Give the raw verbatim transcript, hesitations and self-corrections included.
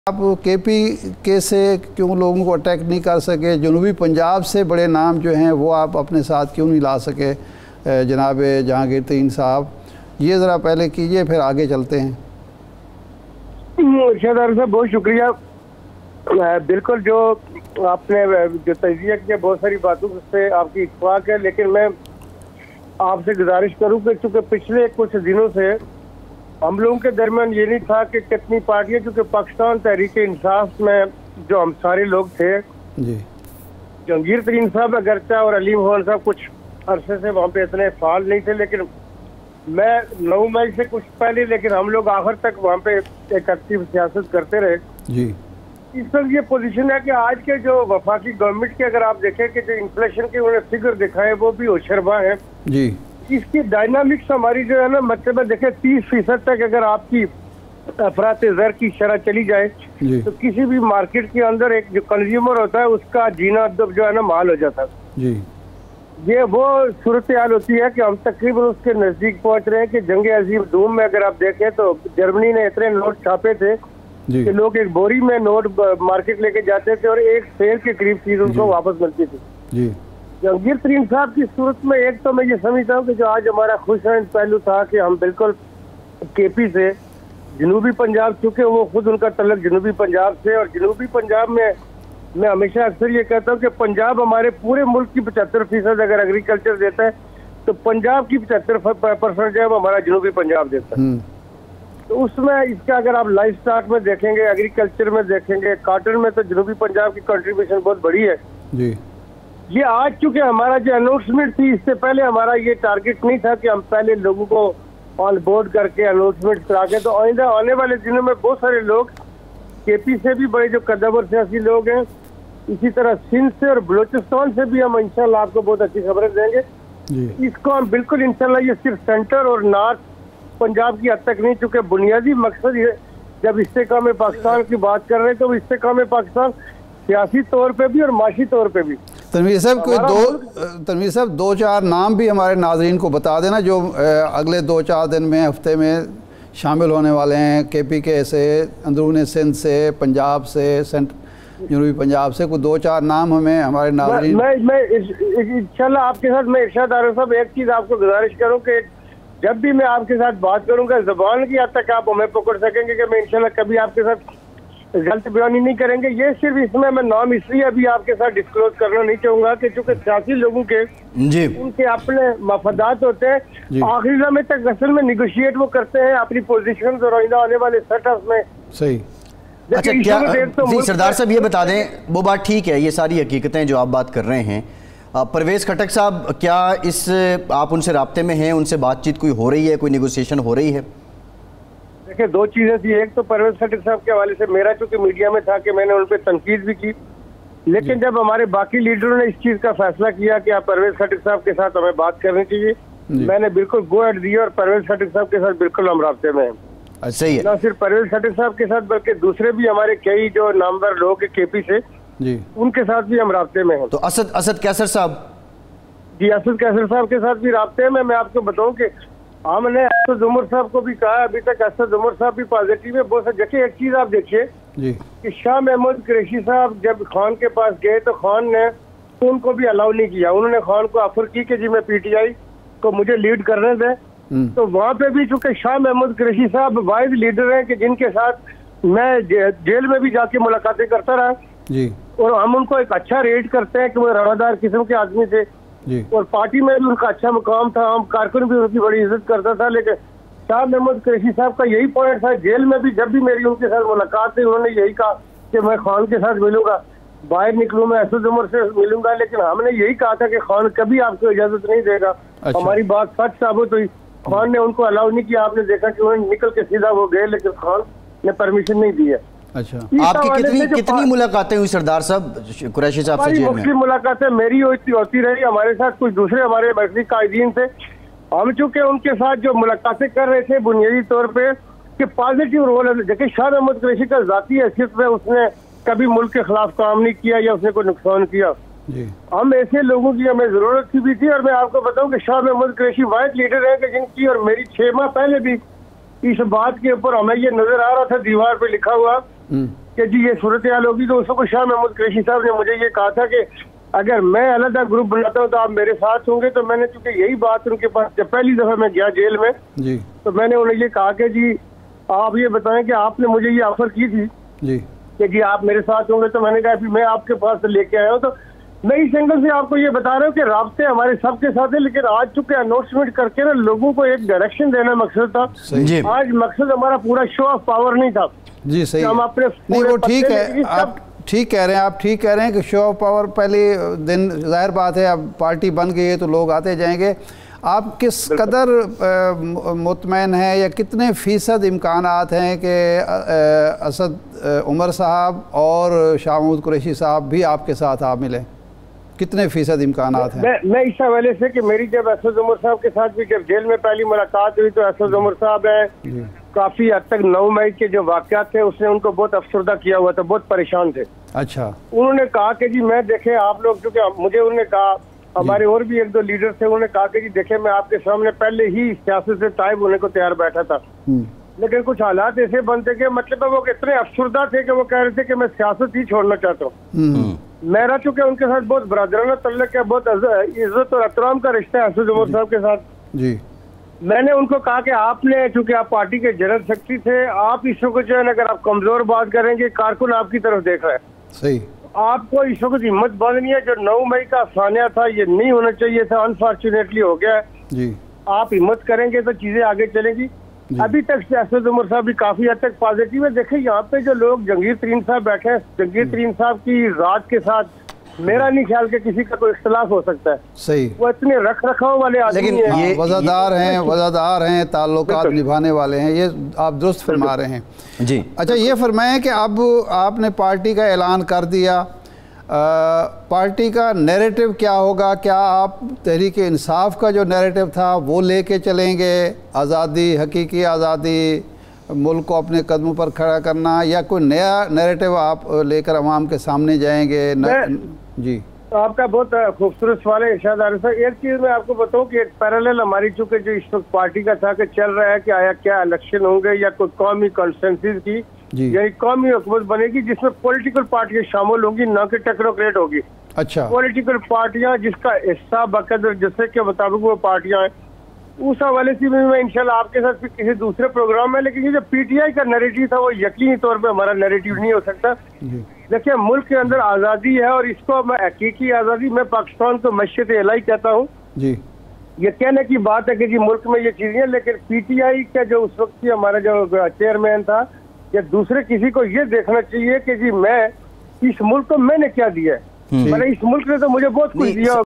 आप केपी के से क्यों लोगों को अटैक नहीं कर सके, जनूबी पंजाब से बड़े नाम जो हैं वो आप अपने साथ क्यों नहीं ला सके जनाब जहांगीर तरीन साहब, ये ज़रा पहले कीजिए फिर आगे चलते हैं। इरशाद साहब बहुत शुक्रिया। बिल्कुल जो आपने जो तजिया किया बहुत सारी बातों से आपकी इत्तेफाक है, लेकिन मैं आपसे गुजारिश करूँ कि चूँकि पिछले कुछ दिनों से हम लोगों के दरमियान ये नहीं था कि कितनी पार्टियां, क्योंकि पाकिस्तान तहरीक इंसाफ में जो हम सारे लोग थे जी, जहांगीर तरीन साहब अगरचा और अलीम खान साहब कुछ अरसे से वहाँ पे इतने फाल नहीं थे, लेकिन मैं नौ मई से कुछ पहले, लेकिन हम लोग आखिर तक वहाँ पे एक एक्टिव सियासत करते रहे जी। इस वक्त ये पोजीशन है कि आज के जो वफाकी गवर्नमेंट के अगर आप देखें कि जो इन्फ्लेशन के उन्होंने फिगर दिखाए वो भी होशरबा है जी। इसकी डायनामिक्स हमारी जो है ना, मतलब में देखें तीस फीसद तक अगर आपकी अफरात ज़र की शरह चली जाए तो किसी भी मार्केट के अंदर एक जो कंज्यूमर होता है उसका जीना जो है ना माल हो जाता है जी। ये वो सूरत हाल होती है कि हम तकरीबन उसके नजदीक पहुंच रहे हैं कि जंग अजीम दूम में अगर आप देखें तो जर्मनी ने इतने नोट छापे थे कि लोग एक बोरी में नोट मार्केट लेके जाते थे और एक शेर के करीब चीज उनको वापस मिलती थी जी। जहांगीर तरीन साहब की सूरत में एक तो मैं ये समझता हूँ कि जो आज हमारा खुशहाल पहलू था कि हम बिल्कुल केपी से जनूबी पंजाब, चूँकि वो खुद उनका तल्लक जनूबी पंजाब से, और जनूबी पंजाब में मैं हमेशा अक्सर ये कहता हूँ कि पंजाब हमारे पूरे मुल्क की पचहत्तर फीसद अगर एग्रीकल्चर देता है तो पंजाब की पचहत्तर परसेंट जो है वो हमारा जनूबी पंजाब देता है। तो उसमें इसका अगर आप लाइफ स्टॉक में देखेंगे, एग्रीकल्चर में देखेंगे, कॉटन में तो जनूबी पंजाब की कंट्रीब्यूशन बहुत बड़ी है जी। ये आज चूंकि हमारा जो अनाउंसमेंट थी, इससे पहले हमारा ये टारगेट नहीं था कि हम पहले लोगों को ऑन बोर्ड करके अनाउंसमेंट करा के, तो आइंदा आने वाले दिनों में बहुत सारे लोग केपी से भी बड़े जो कदम सियासी लोग हैं, इसी तरह सिंध से और बलोचिस्तान से भी हम इंशाल्लाह आपको बहुत अच्छी खबरें देंगे जी। इसको हम बिल्कुल इंशाल्लाह ये सिर्फ सेंटर और नॉर्थ पंजाब की हद तक नहीं, चूंकि बुनियादी मकसद ये जब इस्तेकाम पाकिस्तान की बात कर रहे हैं तो इस्तेकाम पाकिस्तान सियासी तौर पे भी और माशी तौर पे भी। तनवीर साहब कोई दो तनवीर साहब दो चार नाम भी हमारे नाजरीन को बता देना जो अगले दो चार दिन में हफ्ते में शामिल होने वाले हैं, केपी के से, अंदरून सिंध से, पंजाब से, सेंट जनूबी पंजाब से, कोई दो चार नाम हमें हमारे नाजरीन। मैं मैं इंशाल्लाह आपके साथ मैं इरशाद आरिफ साहब एक चीज़ आपको गुजारिश करूँ कि जब भी मैं आपके साथ बात करूँगा ज़बान की हद तक आप हमें पकड़ सकेंगे कि मैं इंशाल्लाह कभी आपके साथ गलत बयानी नहीं करेंगे। ये सिर्फ इसमें मैं नाम इसलिए अभी आपके साथ डिस्क्लोज करना नहीं चाहूंगा कि चूंकि सियासी लोगों के जी उनके अपने मफादात होते हैं, आखिरी समय तक असल में निगोशिएट वो करते हैं अपनी पोजीशन और आने वाले सेटअप में सही। अच्छा क्या तो जी सरदार साहब ये बता दें, वो बात ठीक है, ये सारी हकीकतें जो आप बात कर रहे हैं, परवेज खटक साहब क्या इस आप उनसे राब्ते में हैं, उनसे बातचीत कोई हो रही है, कोई निगोशिएशन हो रही है? देखिए दो चीजें थी, एक तो परवेज खटक साहब के हवाले से मेरा चूंकि मीडिया में था कि मैंने उन पर तनकीद भी की, लेकिन जब हमारे बाकी लीडरों ने इस चीज का फैसला किया कि आप परवेज खटक साहब के साथ हमें बात करनी चाहिए, मैंने बिल्कुल गो एड दी और परवेज खटक साहब के साथ बिल्कुल हम राब्ते में हैं। सही है। न सिर्फ परवेज खटक साहब के साथ बल्कि दूसरे भी हमारे कई जो नामवर लोग केपी से जी उनके साथ भी हम राब्ते में हैं। तो असद असद कैसर साहब जी, असद कैसर साहब के साथ भी राब्ते में। मैं आपको बताऊं कि हमने असद उमर साहब को भी कहा, अभी तक असद उमर साहब भी पॉजिटिव है। बहुत देखिए एक चीज आप देखिए कि शाह महमूद कुरैशी साहब जब खान के पास गए तो खान ने उनको भी अलाउ नहीं किया, उन्होंने खान को ऑफर की कि जी मैं पीटीआई को मुझे लीड करने दें। तो वहाँ पे भी चूंकि शाह महमूद कुरैशी साहब वाइज लीडर हैं कि जिनके साथ मैं जे, जेल में भी जाके मुलाकातें करता रहा जी, और हम उनको एक अच्छा रेट करते हैं कि वो रवादार किस्म के आदमी थे जी, और पार्टी में भी उनका अच्छा मुकाम था, हम कारकुन भी उनकी बड़ी इज्जत करता था। लेकिन शाह महमूद कुरैशी साहब का यही पॉइंट था, जेल में भी जब भी मेरी उनके साथ मुलाकात थी उन्होंने यही कहा कि मैं खान के साथ मिलूंगा, बाहर निकलूं मैं असद उमर से मिलूंगा, लेकिन हमने यही कहा था कि खान कभी आपको इजाजत नहीं देगा। अच्छा। हमारी बात सच साबित हुई, खान ने उनको अलाउ नहीं किया, आपने देखा कि उन्होंने निकल के सीधा वो गए, लेकिन खान ने परमिशन नहीं दी है। अच्छा, आपकी कितनी कितनी मुलाकातें हुई सरदार साहब कुरैशी साहब से जेल में? मुख्य मुलाकातें मेरी होती होती रही, हमारे साथ कुछ दूसरे हमारे मर्जी कायदीन थे। हम चूंकि उनके साथ जो मुलाकातें कर रहे थे बुनियादी तौर पे कि पॉजिटिव रोल है। देखिए शाह महमूद कुरैशी का जाती हैसियत में उसने कभी मुल्क के खिलाफ काम नहीं किया या उसने कोई नुकसान किया जी। हम ऐसे लोगों की हमें जरूरत की भी थी, और मैं आपको बताऊं कि शाह महमूद कुरैशी वाहिद लीडर है कि जिनकी और मेरी छह माह पहले भी इस बात के ऊपर हमें ये नजर आ रहा था दीवार पे लिखा हुआ कि जी ये सूरत हाल होगी, तो उस वक्त शाह महमूद कुरैशी साहब ने मुझे ये कहा था कि अगर मैं अलग ग्रुप बनाता हूँ तो आप मेरे साथ होंगे। तो मैंने चूंकि यही बात उनके पास जब पहली दफा मैं गया जेल में जी, तो मैंने उन्हें ये कहा कि जी आप ये बताएं कि आपने मुझे ये ऑफर की थी जी कि जी आप मेरे साथ होंगे। तो मैंने कहा मैं आपके पास से लेके आया हूँ। तो मैं इस एंगल से आपको ये बता रहा हूँ कि राब्ते हमारे सबके साथ है, लेकिन आज चूंकि अनाउंसमेंट करके ना लोगों को एक डायरेक्शन देना मकसद था। आज मकसद हमारा पूरा शो ऑफ पावर नहीं था जी, सही हम अपने नहीं, वो ठीक है, आप ठीक कह रहे हैं, आप ठीक कह रहे हैं कि शो ऑफ पावर पहले दिन जाहिर बात है, अब पार्टी बन गई है तो लोग आते जाएंगे। आप किस कदर मुतमैन हैं या कितने फ़ीसद इम्कानात हैं कि असद उमर साहब और शाह महमूद कुरैशी साहब भी आपके साथ आ मिले? कितने फ़ीसद इम्कानात हैं? मैं, मैं इस हवाले से कि मेरी जब असद उमर साहब के साथ भी जब जेल में पहली मुलाकात हुई तो असद उमर साहब है काफ़ी हद तक नौ मई के जो वाक़यात थे उसने उनको बहुत अफसरदा किया हुआ था, बहुत परेशान थे। अच्छा, उन्होंने कहा कि जी मैं देखे आप लोग, क्योंकि मुझे उन्होंने कहा हमारे और भी एक दो लीडर थे, उन्होंने कहा कि जी देखे मैं आपके सामने पहले ही सियासत से ताइब होने को तैयार बैठा था, लेकिन कुछ हालात ऐसे बनते कि मतलब वो कितने अफसरदा थे कि वो कह रहे थे कि मैं सियासत ही छोड़ना चाहता हूँ। मेरा चूंकि उनके साथ बहुत बरादराना तल्लुक है, बहुत इज्जत और एहतराम का रिश्ता है असद उमर साहब के साथ जी। मैंने उनको कहा कि आपने चूंकि आप पार्टी के जनरल सेक्रेटरी थे, आप इस वक्त जो है अगर आप कमजोर बात करेंगे कारकुन आपकी तरफ देख रहा है, सही आपको इस वक्त हिम्मत बांधनी है। जो नौ मई का सानिया था ये नहीं होना चाहिए था, अनफॉर्चुनेटली हो गया जी। आप हिम्मत करेंगे तो चीजें आगे चलेंगी। अभी तक असद उमर साहब भी काफी हद तक पॉजिटिव है। देखिए यहाँ पे जो लोग जंगीर तरीन साहब बैठे हैं, जंगीर तरीन साहब की रात के साथ मेरा नहीं ख्याल कि किसी का कोई इख्तलाफ हो सकता है, सही वो इतने रख रखाव वाले आदमी लेकिन हैं, ये वज़ादार हैं, वज़ादार हैं, ताल्लुकात निभाने वाले हैं, ये आप दुरुस्त फरमा रहे हैं जी। अच्छा, ये फरमाएं कि अब आपने पार्टी का ऐलान कर दिया, आ, पार्टी का नैरेटिव क्या होगा? क्या आप तहरीक इंसाफ का जो नैरेटिव था वो लेके चलेंगे, आज़ादी, हकीकी आज़ादी, मुल्क को अपने कदमों पर खड़ा करना, या कोई नया नैरेटिव आप लेकर अवाम के सामने जाएंगे? न... जी, तो आपका बहुत खूबसूरत सवाल है इरशाद आरिफ साहब। एक चीज़ मैं आपको बताऊं कि एक पैरेलल हमारी चूंकि जो इस वक्त पार्टी का था कि चल रहा है कि आया क्या इलेक्शन होंगे या कोई कौमी कंसेंसस की यानी कौमी हुकूमत बनेगी जिसमें पॉलिटिकल पार्टियां शामिल होंगी, ना कि टेक्नोक्रेट होगी। अच्छा, पॉलिटिकल पार्टियां जिसका हिस्सा बकदर जैसे के मुताबिक वो पार्टियां हैं, उस हवाले से भी मैं इंशाल्लाह आपके साथ किसी दूसरे प्रोग्राम में। लेकिन ये जो पीटीआई का नैरेटिव था वो यकीनी तौर पे हमारा नैरेटिव नहीं हो सकता। देखिए मुल्क के अंदर आज़ादी है और इसको मैं हकीकी आज़ादी, मैं पाकिस्तान को मस्जिद इलाही कहता हूँ जी। ये कहने की बात है कि जी मुल्क में ये चीजें, लेकिन पीटीआई का जो उस वक्त हमारा जो चेयरमैन था या दूसरे किसी को ये देखना चाहिए कि जी मैं इस मुल्क को मैंने क्या दिया है, मैंने इस मुल्क ने तो मुझे बहुत कुछ दिया।